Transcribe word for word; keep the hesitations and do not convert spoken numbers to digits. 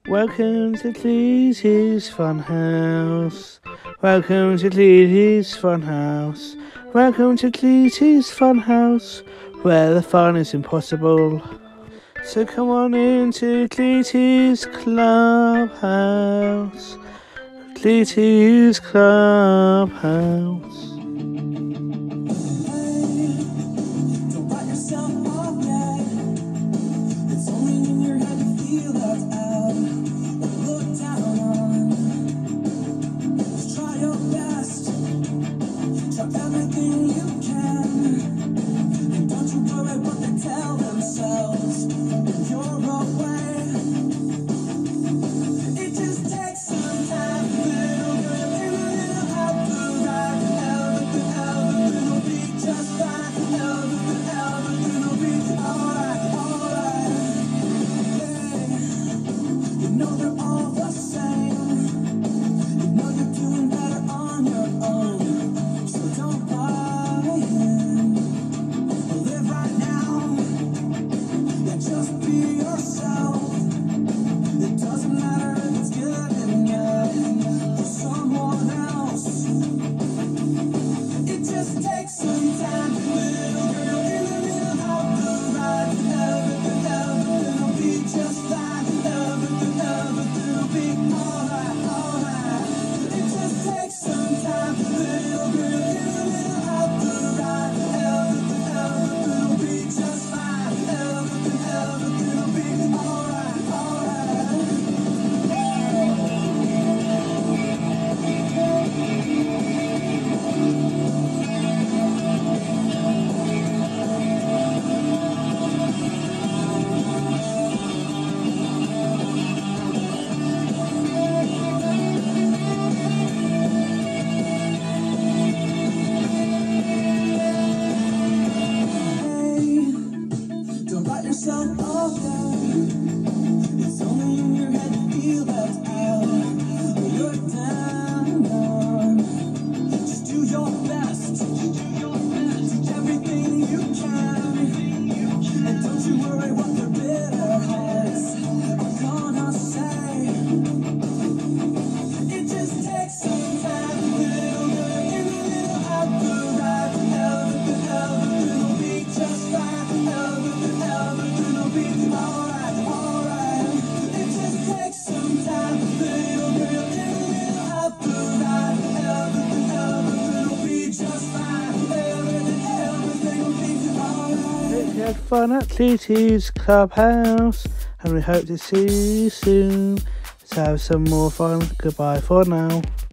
Welcome to Cleety's Funhouse. Welcome to Cleety's Funhouse. Welcome to Cleety's Funhouse, where the fun is impossible. So come on into Cleety's Clubhouse. Cleety's Clubhouse. Everything you can, and don't you worry what they tell themselves when you're away. It just takes some time, little girl, and a little help to ride. Everything, everything will be just fine. Everything, everything will be alright, alright. Yeah, you know they're all the same. You know you're doing better on your own. So don't buy in, live right now, and just be yourself. It doesn't matter if it's good enough for someone else. It just takes some time, little girl, and a little help to ride. Everything, everything will be just fine. Everything, everything will be alright, alright. It just takes some time, little girl. Yourself all down. It's only in your head to feel left out. When you're down, down, just do your best. Do everything you can, and don't you worry what their bitter heads are gonna say. It just takes some time, little girl, and a little help to ride. Everything, everything will be just fine. Everything, everything will be alright, alright. It just takes some time, little girl, and a little help to ride. Everything, everything will be just fine. Everything, everything will be alright. Hope you had fun at Cleety's Clubhouse, and we hope to see you soon. Let's have some more fun. Goodbye for now.